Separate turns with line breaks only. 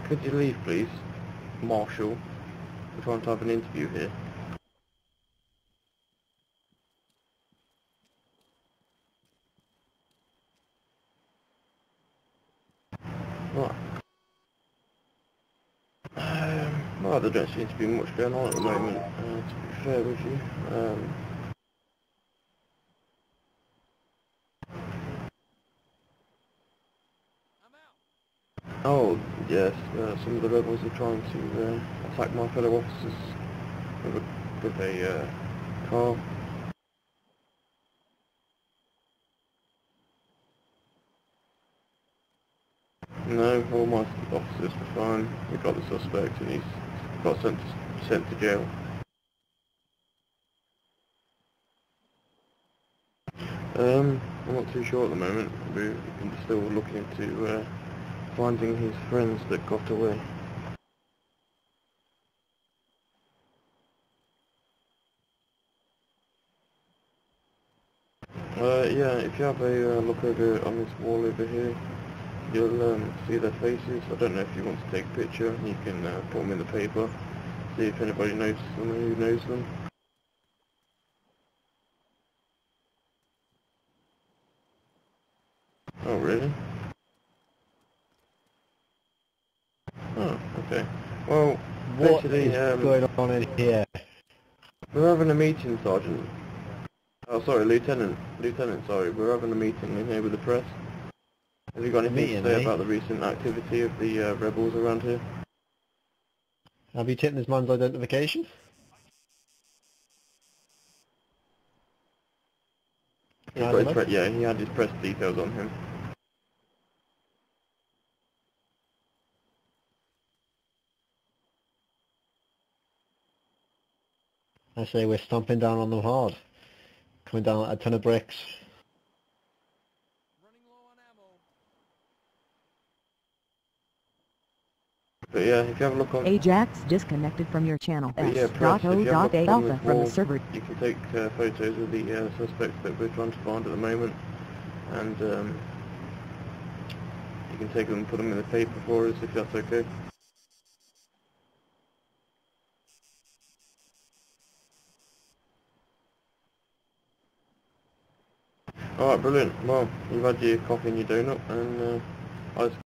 Could you leave, please? Marshall. We're trying to have an interview here. Right. Well, there don't seem to be much going on at the moment, to be fair with you. Oh, yes, some of the rebels are trying to attack my fellow officers with a car. No, all my officers were fine. We got the suspect and he's got sent to jail. I'm not too sure at the moment. We're still looking into finding his friends that got away. Yeah, if you have a look over on this wall over here, you'll see their faces. I don't know if you want to take a picture. You can put them in the paper, see if anybody knows someone who knows them. Oh, really? Oh, okay. Well,
What
basically,
is going on in here?
we're having a meeting, Sergeant. Oh, sorry, Lieutenant. Lieutenant, sorry. We're having a meeting in here with the press. Have you got anything to say about the recent activity of the rebels around here?
Have you taken this man's identification?
Yeah, he had his press details on him.
I say we're stomping down on them hard. Coming down like a ton of bricks.
But yeah, if you have a look on...
Ajax disconnected from your channel.
Yeah, press, if you have a look on
Alpha
this
from the
wall,
server.
you can take photos of the suspects that we're trying to find at the moment, and you can take them and put them in the paper for us if that's okay. Alright, brilliant. Well, you've had your coffee and your donut, and I